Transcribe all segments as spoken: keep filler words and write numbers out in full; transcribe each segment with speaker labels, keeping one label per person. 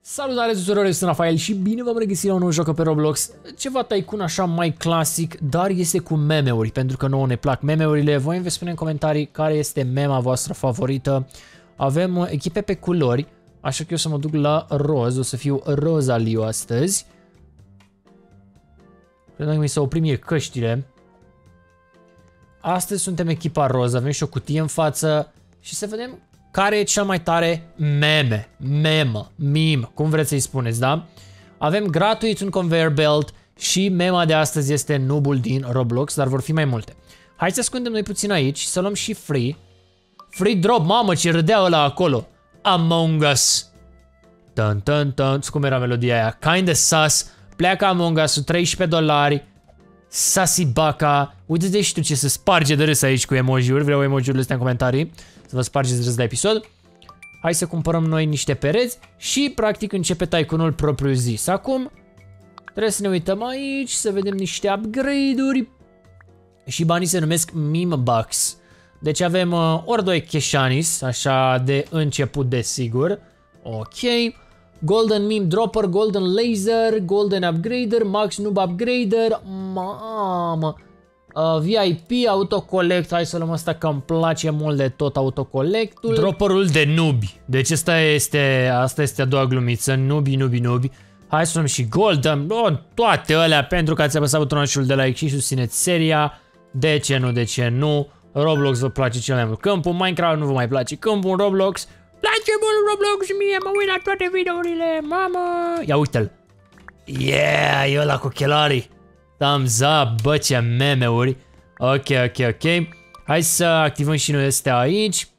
Speaker 1: Salutare tuturor, eu sunt Rafael și bine v-am regăsit la un nou joc pe Roblox. Ceva Tycoon așa mai clasic, dar este cu meme-uri, pentru că nouă ne plac meme-urile. Voi îmi veți spune în comentarii care este mema voastră favorită. Avem echipe pe culori, așa că eu să mă duc la roz, o să fiu Rozaliu astăzi. Cred că mi s-au oprit mie căștile. Astăzi suntem echipa roz, avem și o cutie în față și să vedem care e cel mai tare meme, memă, meme, cum vreți să-i spuneți, da? Avem gratuit un conveyor belt și mema de astăzi este noobul din Roblox, dar vor fi mai multe. Hai să ascundem noi puțin aici și să luăm și free. Free drop, mamă, ce râdea ăla acolo. Among Us. Tân, tân, tân, cum era melodia aia? Kinda sus. Pleacă Among Us-ul, treisprezece dolari. Sassy Baca. Uite-te și tu ce se sparge de râs aici cu emoji-uri. Vreau emoji-urile astea în comentarii. Să vă spargeți de râs de episod. Hai să cumpărăm noi niște pereți și practic începe Tycoon-ul propriu zis. Acum trebuie să ne uităm aici, să vedem niște upgrade-uri. Și banii se numesc Meme Bucks. Deci avem uh, ori doi Keshanis, așa de început desigur. Ok. Golden Meme Dropper, Golden Laser, Golden Upgrader, Max Noob Upgrader. Mamă. Uh, V I P, Autocollect, hai să luăm asta că îmi place mult de tot autocolectul. Dropperul de nubi, deci asta este, asta este a doua glumiță, nubi, nubi, nubi. Hai să luăm și Golden, oh, toate alea pentru că ați apăsat butonul de like și susțineți seria. De ce nu, de ce nu? Roblox vă place cel mai mult câmpul, Minecraft nu vă mai place câmpul, Roblox place mult Roblox și mie mă uit la toate videourile, mamă. Ia uite-l. Yeah, e ăla cu ochelarii. Thumbs up, bă, ce meme-uri. Ok, ok, ok. Hai să activăm și noi astea aici.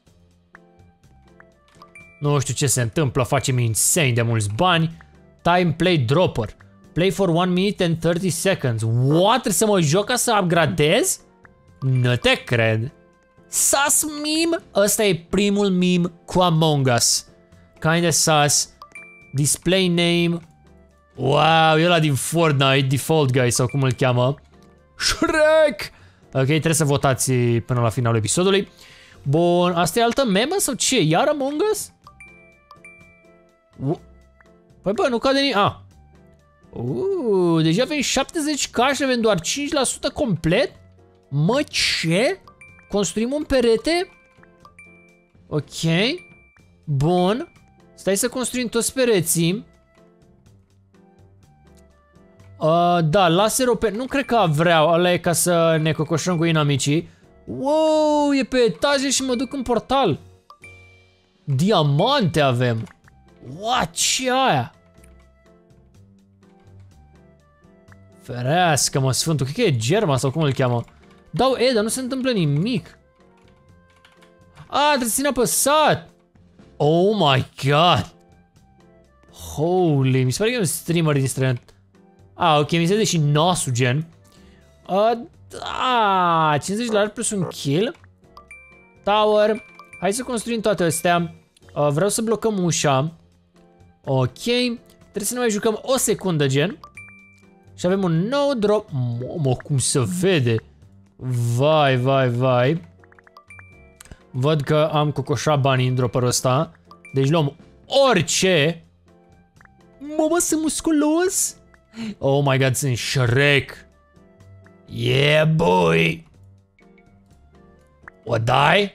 Speaker 1: Nu știu ce se întâmplă, facem insane de mulți bani. Time play dropper. Play for one minute and thirty seconds. What? Trebuie să mă joc ca să upgradez? Nu te cred. Sus meme? Ăsta e primul meme cu Among Us. Kinda sus. Display name. Wow, e ăla din Fortnite, Default Guy sau cum îl cheamă. Shrek! Ok, trebuie să votați până la finalul episodului. Bun, asta e altă memă sau ce? Iar Among Us? Păi bă, nu cade nici... Ah. Uuu, deja avem șaptezeci K și avem doar cinci la sută complet? Mă, ce? Construim un perete? Ok. Bun. Stai să construim toți pereții. Uh, da, laserul pe... Nu cred că vreau, ăla e ca să ne cocoșăm cu inamicii. Wow, e pe etaje și mă duc în portal. Diamante avem. What, ce aia? Ferească-mă, sfântul, cred că e Germa sau cum îl cheamă. Dau E, dar nu se întâmplă nimic. Ah, trebuie să țin apăsat. Oh my god. Holy, mi se pare că e un streamer din străin. Ah, ok, mi se vede și nasul, gen. Uh, da, cincizeci de dolari plus un kill. Tower. Hai să construim toate astea. Uh, vreau să blocăm ușa. Ok. Trebuie să ne mai jucăm o secundă, gen. Și avem un nou drop. Mamă, cum se vede. Vai, vai, vai. Văd că am cocoșat banii în dropperul ăsta. Deci luăm orice. Mamă, sunt musculos. Oh my god, sunt Shrek. Yeah, boy. O dai?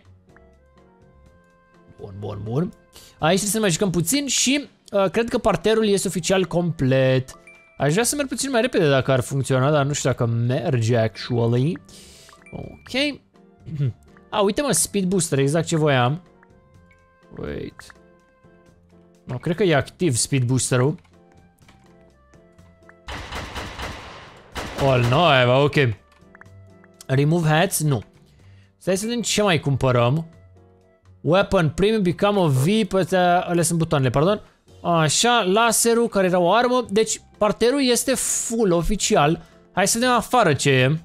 Speaker 1: Bun, bun, bun. Aici trebuie să ne mai jucăm puțin și uh, cred că parterul este oficial complet. Aș vrea să merg puțin mai repede dacă ar funcționa, dar nu știu dacă merge actually. Ok. Ah, uite mă, speed booster, exact ce voiam. Wait. No, cred că e activ speed booster-ul. All no, ok. Remove hats? Nu. Stai să vedem ce mai cumpărăm. Weapon premium, become a V. Păi alea sunt butoanele, pardon. Așa, laserul care era o armă. Deci parterul este full oficial. Hai să vedem afară ce e.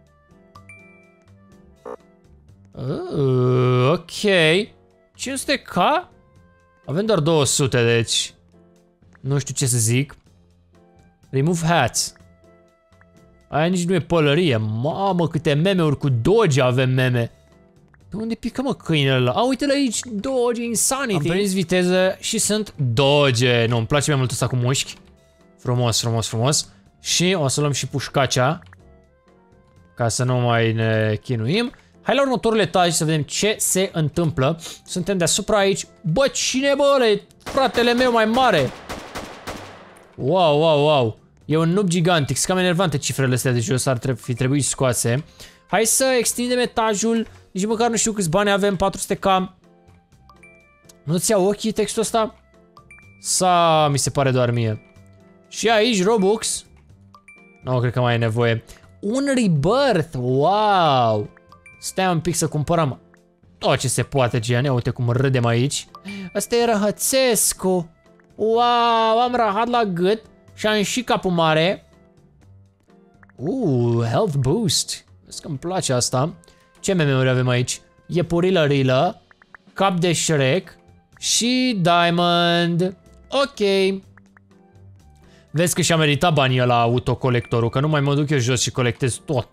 Speaker 1: Uh, ok. cinci sute K? Avem doar două sute, deci nu știu ce să zic. Remove hats. Aia nici nu e pălărie. Mamă, câte meme-uri cu Doge avem meme. De unde pică, mă, câinele ăla? A, uite-l aici, Dodge Insanity. Am prins viteză și sunt Dodge. Nu, îmi place mai mult ăsta cu mușchi. Frumos, frumos, frumos. Și o să luăm și pușcacea. Ca să nu mai ne chinuim. Hai la următorul etaj să vedem ce se întâmplă. Suntem deasupra aici. Bă, cine bă ăla? Fratele meu mai mare. Wow, wow, wow. E un noob gigantic. Sunt cam enervante cifrele astea de jos. Ar fi trebuit scoase. Hai să extindem etajul. Nici măcar nu știu câți bani avem. patru sute K. Nu-ți iau ochii textul ăsta? Sa, mi se pare doar mie. Și aici Robux. Nu, cred că mai e nevoie. Un rebirth. Wow. Stai un pic să cumpărăm tot ce se poate, Gian. Uite cum râdem aici. Asta e Răhățescu. Wow, am rahat la gât și am și capul mare. Uh, health boost. Vezi că îmi place asta. Ce meme-uri avem aici? Iepurilă rilă, cap de Shrek și Diamond. Ok. Vezi că și-a meritat banii la autocolectorul, că nu mai mă duc eu jos și colectez tot.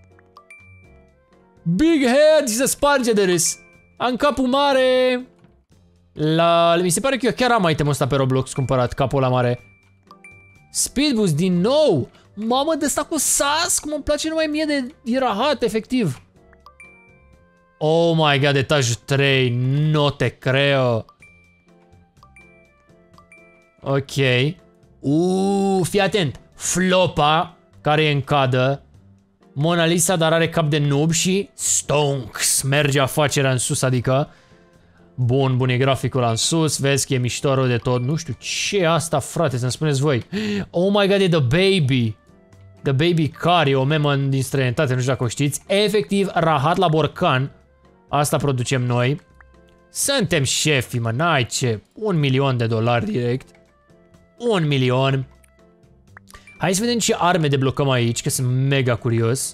Speaker 1: Big head și se sparge de râs. Am capul mare. La... Mi se pare că eu chiar am itemul ăsta pe Roblox cumpărat, capul ăla mare. Speed boost din nou. Mamă, de ăsta cu sas, cum îmi place numai mie de rahat, efectiv. Oh my god, etajul trei, nu te creo. Ok. Uuu, fii atent. Flopa, care e în cadă. Mona Lisa, dar are cap de noob și Stonks. Merge afacerea în sus, adică. Bun, bun, e graficul în sus. Vezi că e mișto de tot. Nu știu ce e asta, frate, să-mi spuneți voi. Oh my god, e The Baby. The Baby Car, e o memă din străinătate, nu știu dacă o știți. Efectiv, rahat la borcan. Asta producem noi. Suntem șefii, mă, n-ai ce. Un milion de dolari direct. Un milion. Hai să vedem ce arme deblocăm aici, că sunt mega curios.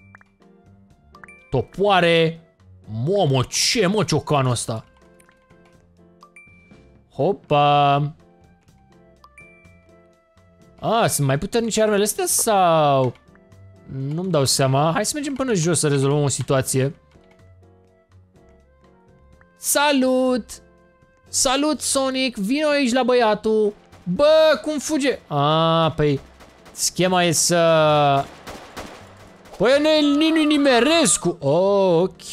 Speaker 1: Topoare. Momo, ce mă ciocanul ăsta? Hopa. A, sunt mai puternice armele astea sau... Nu-mi dau seama. Hai să mergem până jos să rezolvăm o situație. Salut! Salut, Sonic! Vino aici la băiatul! Bă, cum fuge? A, păi... Schema e să... Păi nu-i Nimerescu! Oh, ok.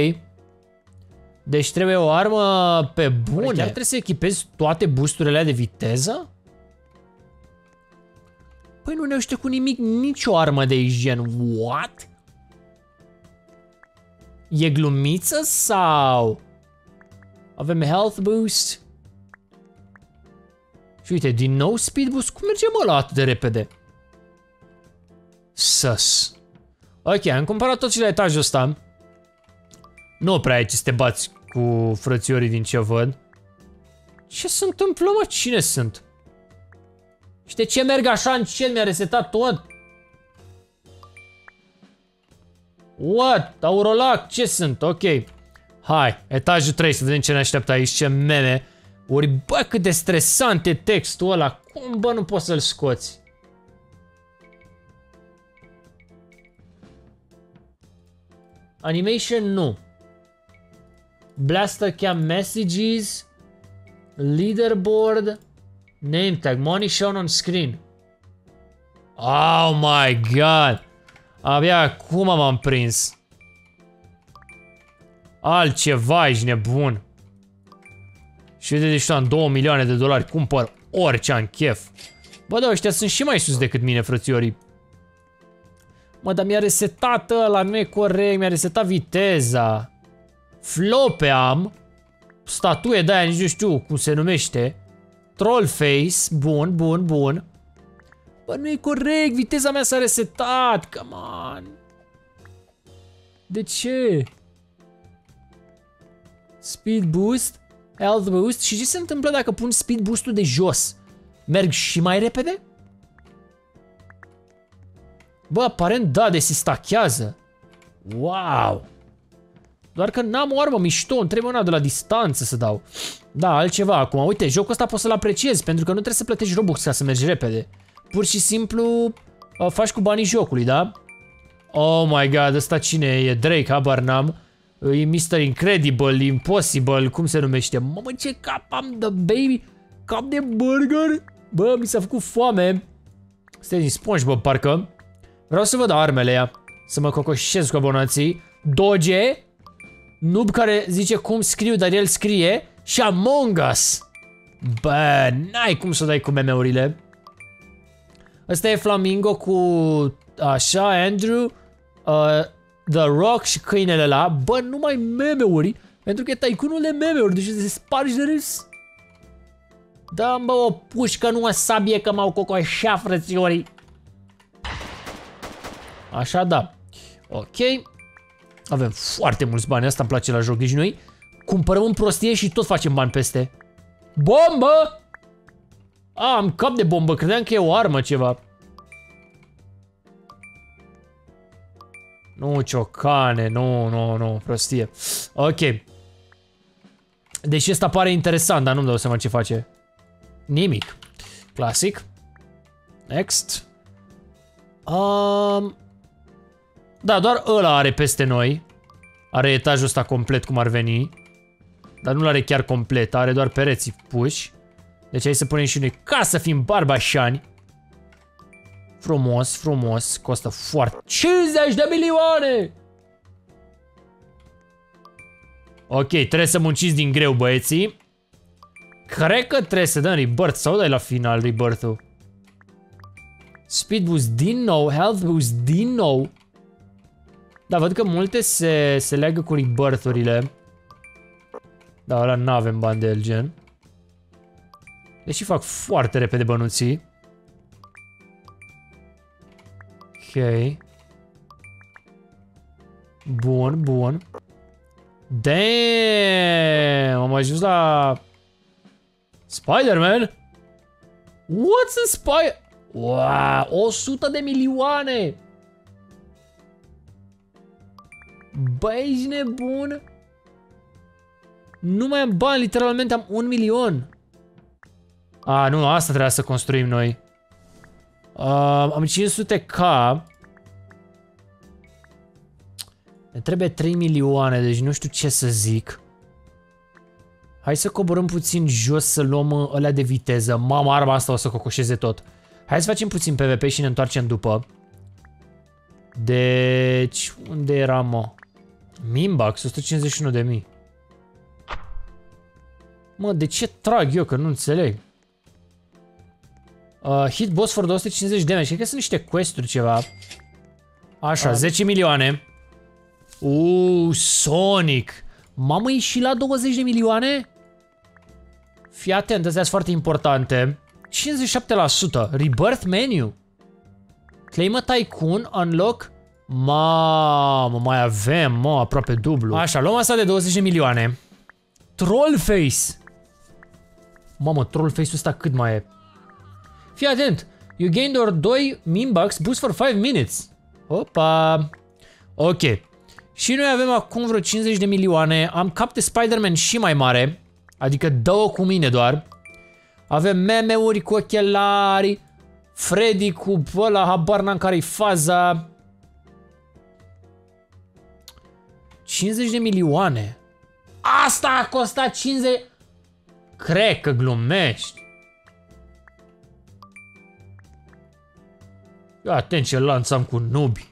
Speaker 1: Deci trebuie o armă pe bune. Chiar trebuie să echipezi toate boosturile de viteză? Păi nu ne uște cu nimic, nicio armă de aici, gen. What? E glumiță sau... Avem health boost. Și uite, din nou speed boost. Cum merge mă la atât de repede? Sus. Ok, am cumpărat tot și la etajul ăsta. Nu prea ai ce să te bați cu frățiorii din ce văd. Ce se întâmplă, mă? Cine sunt? Și de ce merg așa încet? Mi-a resetat tot. What? Aurolac? Ce sunt? Ok. Hai, etajul trei, să vedem ce ne așteaptă aici, ce meme. Ori, bă, cât de stresant e textul ăla. Cum, bă, nu poți să-l scoți? Animation, nu. Blaster cam messages. Leaderboard. Name tag. Money shown on screen. Oh my god. Abia acum m-am prins. Altceva, ești nebun. Și uite, deci am două milioane de dolari. Cumpăr orice am chef. Bă, da, ăștia sunt și mai sus decât mine, frățiorii. Mă, dar mi-a resetat ăla, nu e corect, mi-a resetat viteza. Flope am. Statuie de-aia, nici nu știu cum se numește. Troll face, bun, bun, bun. Bă, nu e corect, viteza mea s-a resetat, come on. De ce? Speed boost, health boost. Și ce se întâmplă dacă pun speed boost-ul de jos? Merg și mai repede? Bă, aparent da, de se stachează. Wow. Doar că n-am o armă mișto, îmi trebuie una de la distanță să dau. Da, altceva acum. Uite, jocul ăsta poți să-l apreciezi, pentru că nu trebuie să plătești Robux ca să mergi repede. Pur și simplu uh, faci cu banii jocului, da? Oh my god, ăsta cine e? E Drake, habar n-am. E mister Incredible, Impossible, cum se numește? Mamă, ce cap am de baby! Cap de burger! Bă, mi s-a făcut foame. Stai din SpongeBob, parcă. Vreau să văd armele ea. Să mă cocoșez cu abonații. Doge. Noob care zice cum scriu, dar el scrie. Și Among Us. Bă, n-ai cum să dai cu meme-urile. Ăsta e Flamingo cu... Așa, Andrew. Uh, The Rock și câinele ăla. Bă, numai meme-uri. Pentru că e taicunul de meme-uri. Deci se spargi de râs. Dă-mi, bă, o pușcă, nu o sabie, că m-au cocoșat, frățiorii. Așa, da. Ok. Avem foarte mulți bani. Asta îmi place la joc. Deci noi cumpărăm în prostie și tot facem bani peste. Bombă! A, am cap de bombă. Credeam că e o armă ceva. Nu, ciocane. Nu, nu, nu. Prostie. Ok. Deci ăsta pare interesant, dar nu-mi dau seama ce face. Nimic. Clasic. Next. Um, da, doar ăla are peste noi. Are etajul ăsta complet cum ar veni. Dar nu l-are chiar complet. Are doar pereții puși. Deci hai să punem și noi ca să fim barbașani. Frumos, frumos. Costă foarte... cincizeci de milioane! Ok, trebuie să munciți din greu, băieții. Cred că trebuie să dăm rebirth sau dai la final rebirth-ul. Speed boost din nou, health boost din nou. Da, văd că multe se, se leagă cu rebirth-urile. Da, ăla n-avem bani de el, gen. Deși fac foarte repede bănuții. Ok. Bun, bun. Damn! Am ajuns la... Spider-Man? What's a Spider... Wow! o sută de milioane! Băi, ești nebun? Nu mai am bani, literalmente am un milion. A, nu, asta trebuia să construim noi. Uh, am cinci sute K. Ne trebuie trei milioane, deci nu știu ce să zic. Hai să coborâm puțin jos să luăm ălea de viteză. Mama, arma asta o să cocoșeze tot. Hai să facem puțin PvP și ne întoarcem după. Deci, unde era, mă? Mimbax, o sută cincizeci și unu de mii. Mă, de ce trag eu, că nu înțeleg? Uh, hit boss for două sute cincizeci de damage. Cred că sunt niște quest-uri ceva. Așa, zece milioane. Uuu, Sonic. Mamă, e și la douăzeci de milioane? Fii atent, astea sunt foarte importante. cincizeci și șapte la sută. Rebirth menu. Claim a Tycoon, unlock. Mamă, mai avem, mă, aproape dublu. Așa, luăm asta de douăzeci de milioane. Trollface. Mamă, Trollface-ul ăsta cât mai e? Fii atent. You gain doar doi Mimbucks, boost for five minutes. Opa. Ok. Și noi avem acum vreo cincizeci de milioane. Am cap de Spider-Man și mai mare. Adică dă-o cu mine doar. Avem meme-uri cu ochelari. Freddy cu ăla, habar n-am care-i faza. cincizeci de milioane. Asta a costat cincizeci. Cred că glumești. Ia atent ce lanț am cu nubi.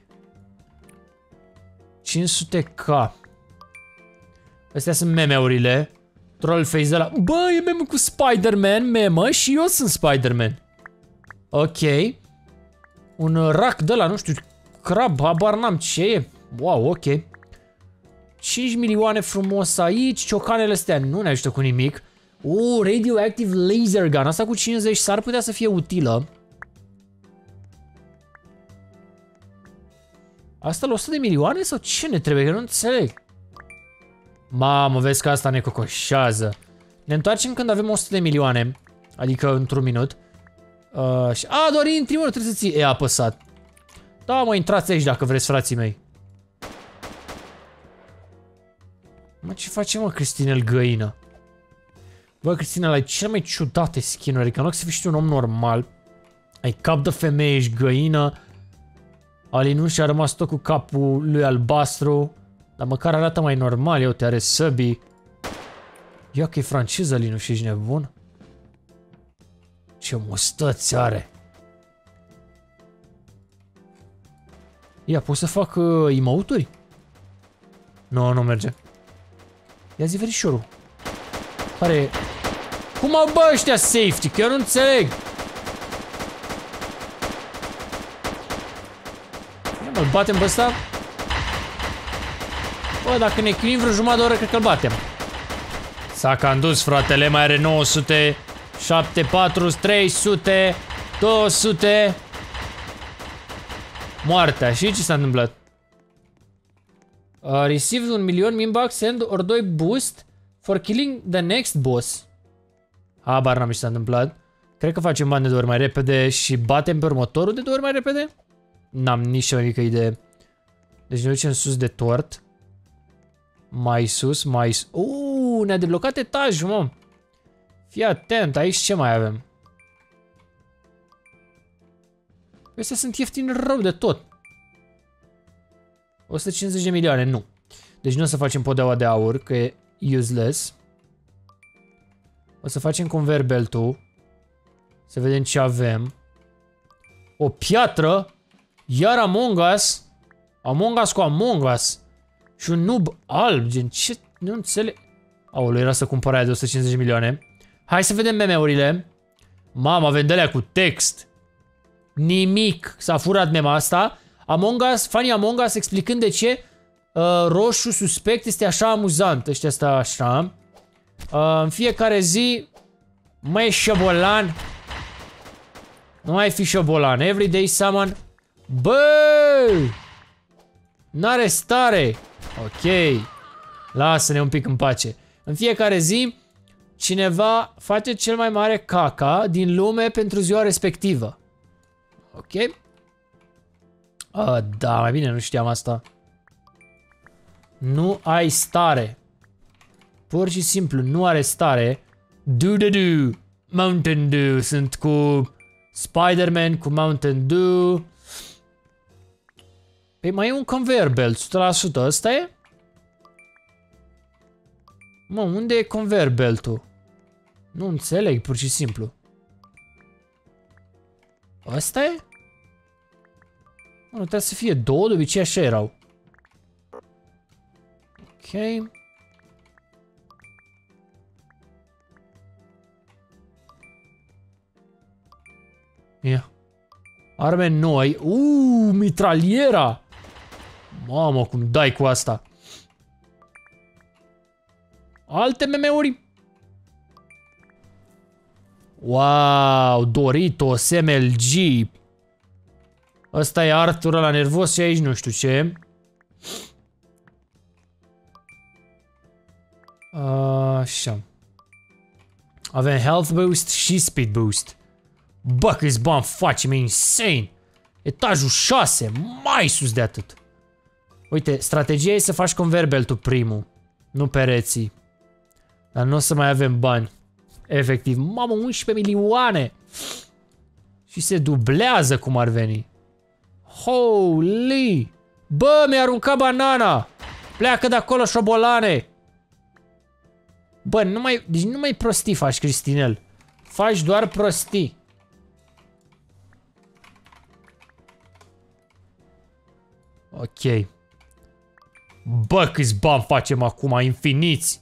Speaker 1: cinci sute K. Astea sunt meme-urile. Trollface de la... Bă, e meme cu Spider-Man, memă, și eu sunt Spider-Man. Ok. Un rack de la, nu știu, crab, habar n-am ce e. Wow, ok. cinci milioane frumos aici. Ciocanele astea nu ne ajută cu nimic. Uh, Radioactive Laser Gun. Asta cu cincizeci s-ar putea să fie utilă. Asta la o sută de milioane sau ce ne trebuie? Că nu înțeleg. Mamă, vezi că asta ne cocoșează. Ne întoarcem când avem o sută de milioane. Adică într-un minut. Uh, și... A, doar intri, mă, trebuie să ții E apăsat. Da, mă, intrați aici dacă vreți, frații mei. Mă, ce face, mă, Cristinel Găină? Bă, Cristinel, ai cele mai ciudate skin-uri. Adică în loc să fii și un om normal. Ai cap de femeie, ești găină. Alin nu și-a rămas tot cu capul lui albastru. Dar măcar arată mai normal, eu te are săbii. Ia că e franceză, Linu, și ești nebun? Ce mustăți are! Ia, pot să fac uh, emote-uri? Nu, nu merge. Ia zi verișorul. Care... Cum au bă ăștia safety? Că eu nu înțeleg. Ia mă-l batem pe ăsta? Bă, dacă ne chinuim vreo jumătate de oră, cred că-l batem. S-a cam dus, fratele, mai are nouă sute, șapte, patru, trei sute, două sute. Moartea. Și ce s-a întâmplat? Uh, received un milion min-bucks and or doi boost for killing the next boss. Habar n-am ce s-a întâmplat. Cred că facem bani de două ori mai repede și batem pe următorul de două ori mai repede? N-am nici o mică idee. Deci ne ducem sus de tort. Mai sus, mai sus. Uuu, ne-a deblocat etajul, mă. Fii atent, aici ce mai avem? Astea sunt ieftini rău de tot. o sută cincizeci de milioane, nu. Deci nu o să facem podeaua de aur, că e useless. O să facem conveyor belt-ul. Să vedem ce avem. O piatră. Iar Among Us. Among Us cu Among Us. Și un noob alb, gen ce... Nu înțeleg. Aoleu, era să cumpăr aia de o sută cincizeci de milioane. Hai să vedem meme-urile. Mama, avem de-alea cu text. Nimic. S-a furat mema asta. Among Us, Funny Among Us explicând de ce uh, roșu suspect este așa amuzant. Ăștia asta așa. Uh, în fiecare zi, măi șobolan. Nu mai fi șobolan. Everyday summon. Bă! N-are stare. Ok. Lasă-ne un pic în pace. În fiecare zi, cineva face cel mai mare caca din lume pentru ziua respectivă. Ok. Uh, da, mai bine nu știam asta. Nu ai stare. Pur și simplu, nu are stare. Do-do-do. Mountain Dew. Sunt cu Spider-Man, cu Mountain Dew. Păi mai e un conveyor belt, o sută la sută. Ăsta e? Mă, unde e conveyor belt-ul? Nu înțeleg, pur și simplu. Ăsta e? Nu, trebuie să fie două, de obicei așa erau. Ok. Ia. Arme noi. Uuu, mitraliera. Mamă, cum dai cu asta. Alte meme-uri. Wow, Doritos, M L G. Ăsta e Arthur ăla nervos și aici nu știu ce. Așa. Avem health boost și speed boost. Bă, câți bani facem, e insane. Etajul șase, mai sus de atât. Uite, strategia e să faci conveyor belt-ul primul, nu pereții. Dar nu o să mai avem bani. Efectiv, mamă, unsprezece milioane. Și se dublează cum ar veni. Holy! Bă, mi-a aruncat banana! Pleacă de acolo, șobolane! Bă, nu mai, deci nu mai prostii faci, Cristinel. Faci doar prostii. Ok. Bă, câți bani facem acum, infiniți!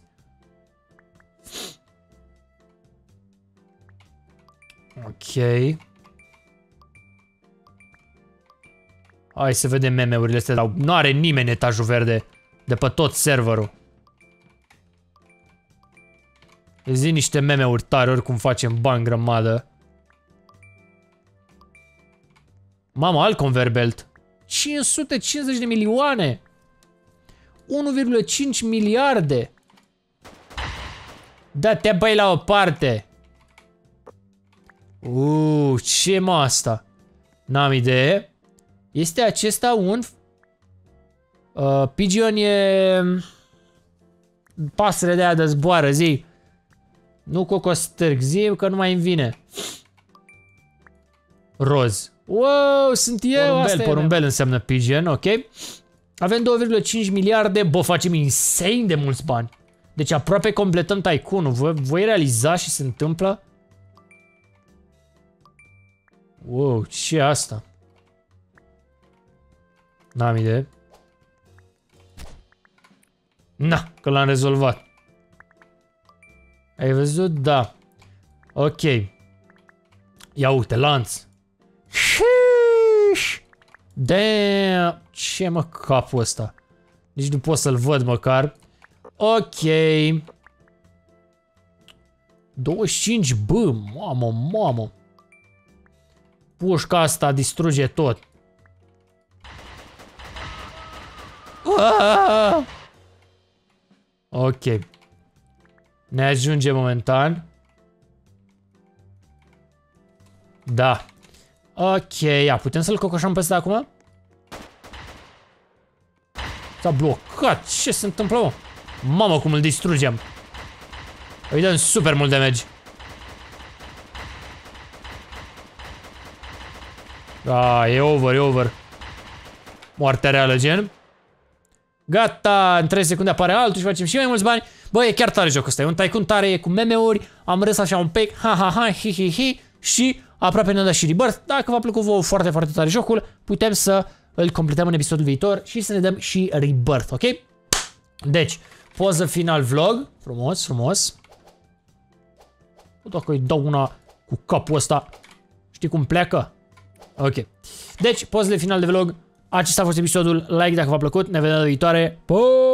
Speaker 1: Ok. Hai să vedem meme-urile astea. Nu are nimeni etajul verde de pe tot serverul. Zi niște meme-uri tare, oricum facem bani grămadă. Mamă, alt conveyor belt. cinci sute cincizeci de milioane. unu virgulă cinci miliarde. Da-te băi la o parte. Uuu, ce mă asta? N-am idee. Este acesta un... Uh, Pigeon e... Pasăre de aia de zboară, zi. Nu cocostârg, zi că nu mai îmi vine. Roz. Wow, sunt eu, porumbel, asta porumbel înseamnă pigeon, ok. Avem două virgulă cinci miliarde, bă, facem insane de mulți bani. Deci aproape completăm Tycoon-ul. Voi, voi realiza și se întâmplă? Wow, ce e asta? N-am idee. Na, că l-am rezolvat. Ai văzut? Da. Ok. Ia uite, lanț. Damn. Ce mă capul ăsta? Nici nu pot să-l văd măcar. Ok. douăzeci și cinci, bă, mamă, mamă. Pușca asta distruge tot. Aaaa! Ok. Ne ajunge momentan. Da. Ok, ia, putem să-l cocoșăm pe ăsta acum? S-a blocat, ce se întâmplă, mă? Mamă, cum îl distrugem. Îi dăm super mult damage. Da, e over, e over. Moartea reală, gen. Gata, în trei secunde apare altul și facem și mai mulți bani. Bă, e chiar tare jocul ăsta, e un Tycoon tare, e cu meme-uri. Am râs așa un pic, ha ha ha, hi hi hi. Și aproape ne-a dat și rebirth. Dacă v-a plăcut vouă foarte, foarte tare jocul, putem să îl completăm în episodul viitor și să ne dăm și rebirth, ok? Deci, poză final vlog. Frumos, frumos. Dacă îi dau una cu capul ăsta, știi cum pleacă? Ok. Deci, pozele final de vlog. Acesta a fost episodul. Like dacă v-a plăcut. Ne vedem data viitoare. Pa!